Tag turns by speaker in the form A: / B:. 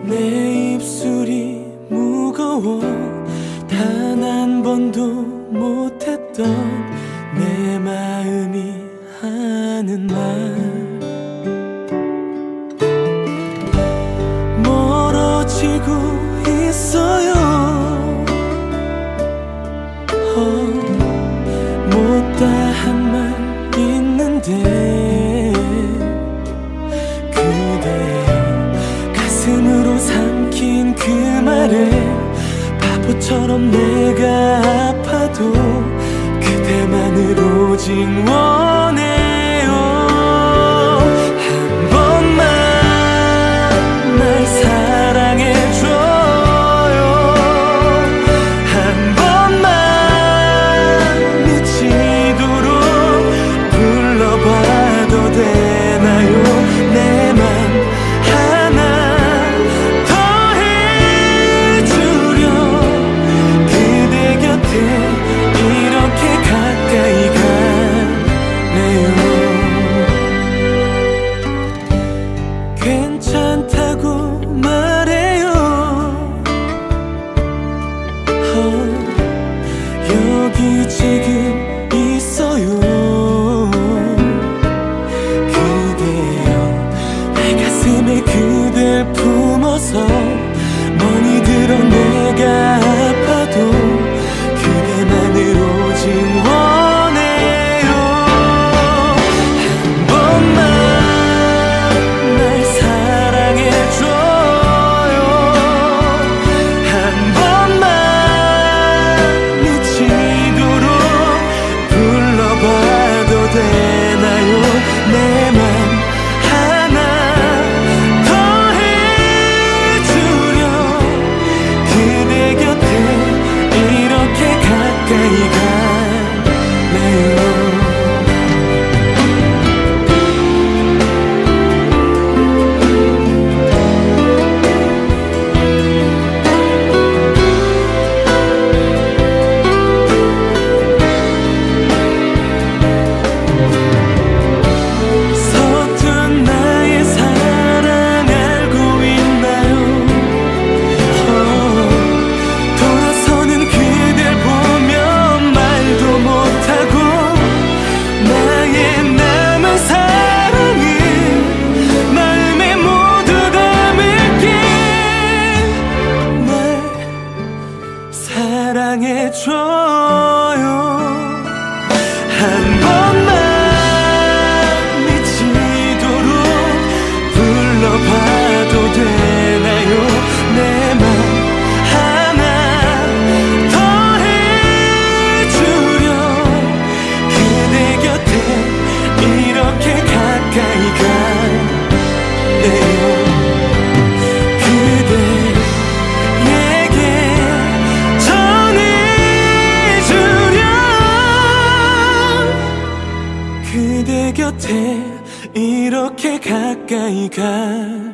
A: 내 입술이 무거워 단 한 번도 못했던 내 마음이 하는 말. 멀어지고 있어요. 못다 한 말 있는데 그대여 가슴으로 삼킨 그 말에 바보처럼 내가 아파도 그대만을 오직 원해요. 한 번만 날 사랑해줘요. 한 번만 미치도록 불러봐도 되나요? 내 맘 하나 더 해주려 그대 곁에 이렇게 가까이 가네요. 괜찮다고 말해요. 여기 지금 있어요. 그대여 내 가슴에 그댈 품어서 멍이 들어 내가 아파도 그대만을 오직 원해요. 한 번만 날 사랑해줘요. 한 번만 미치도록 불러봐도 되나요? 내 맘 하나 더 해주려 그대 곁에 이렇게 가까이 가네요. 서툰 나의 사랑 알고 있나요? 돌아서는 그댈 보며 말도 못하고 나의 남은 사랑을 마음에 모두 담을게. 날 사랑해줘요. 한 번만 미치도록 불러봐도 되나요? 내 맘 하나 더 해주려 그대 곁에 이렇게 가까이 가네요. 그대에게 전해주려 그대 곁에 이렇게 가까이 가